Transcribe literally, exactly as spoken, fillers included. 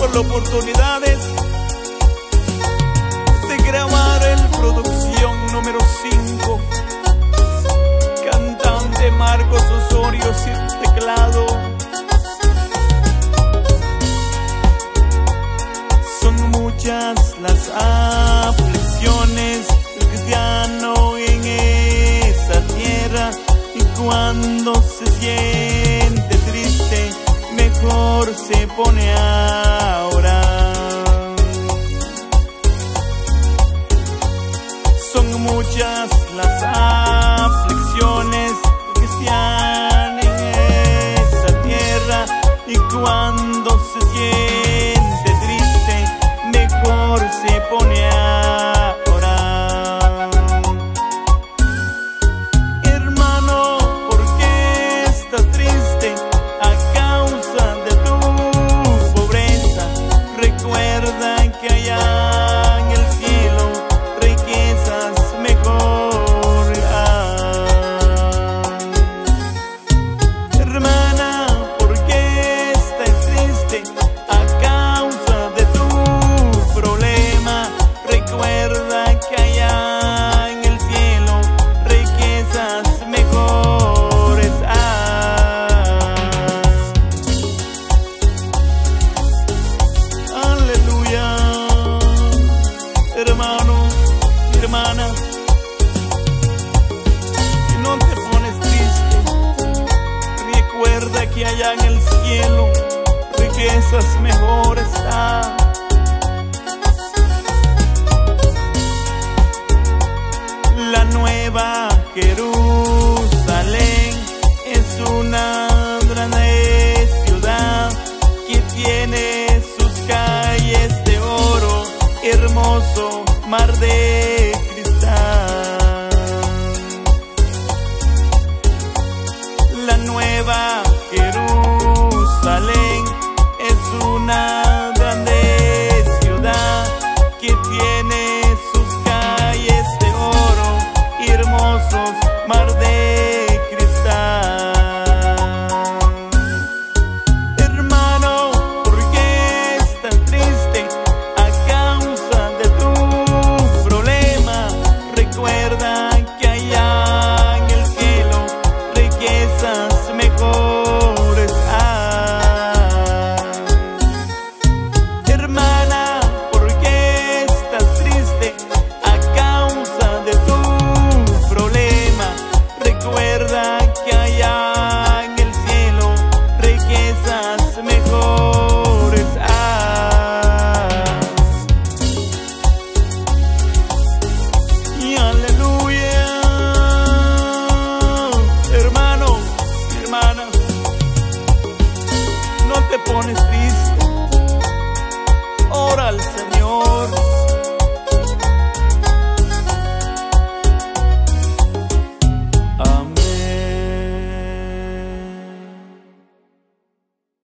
por las oportunidades de grabar en producción número cinco. Cantante Marcos Osorio, sin teclado. Son muchas las aflicciones del cristiano en esa tierra, y cuando se siente triste, mejor se pone a orar. Son muchas las aflicciones que están en esa tierra, y cuando se siente triste, mejor se pone a orar. Hermano, ¿por qué estás triste? A causa de tu pobreza. Recuerda que allá en el cielo riquezas mejores hay. Hermana, ¿por qué estás triste? A causa de tu problema. Recuerda que allá en el cielo riquezas mejores hay. Aleluya. Hermanos y hermanas, si no te pones triste, recuerda que allá en el cielo riquezas mejores hay. La nueva Jerusalén es una grande ciudad que tiene sus calles de oro, hermoso mar de cristal. La nueva Jerusalén es una grande ciudad que tiene sus calles de oro, hermosos mar de cristal. Hermano, ¿por qué estás triste? A causa de tu problema. Recuerda que allá en el cielo riquezas mejores hay. Hermana, ¿por qué estás triste? A causa de tu problema. Recuerda que allá en el cielo riquezas mejores hay. Y aleluya. Hermanos y hermanas, no te pones triste.